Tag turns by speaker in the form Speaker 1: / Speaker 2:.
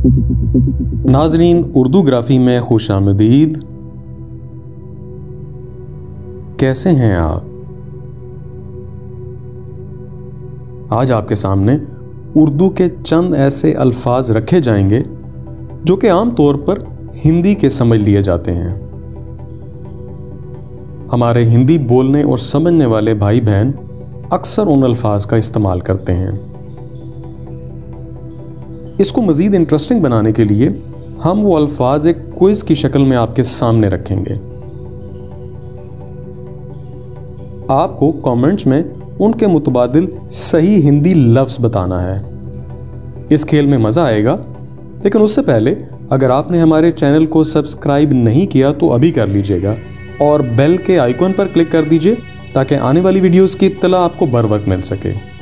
Speaker 1: नाजरीन, उर्दू ग्राफी में खुशामदीद। कैसे हैं आप? आज आपके सामने उर्दू के चंद ऐसे अल्फाज रखे जाएंगे जो कि आम तौर पर हिंदी के समझ लिए जाते हैं। हमारे हिंदी बोलने और समझने वाले भाई बहन अक्सर उन अल्फाज का इस्तेमाल करते हैं। इसको मज़ीद इंटरेस्टिंग बनाने के लिए हम वो अल्फाज एक क्विज की शक्ल में आपके सामने रखेंगे। आपको कमेंट्स में उनके मुतबादिल सही हिंदी लफ्ज़ बताना है। इस खेल में मज़ा आएगा, लेकिन उससे पहले अगर आपने हमारे चैनल को सब्सक्राइब नहीं किया तो अभी कर लीजिएगा और बेल के आइकॉन पर क्लिक कर दीजिए ताकि आने वाली वीडियोस की इत्तला आपको बर वक्त मिल सके।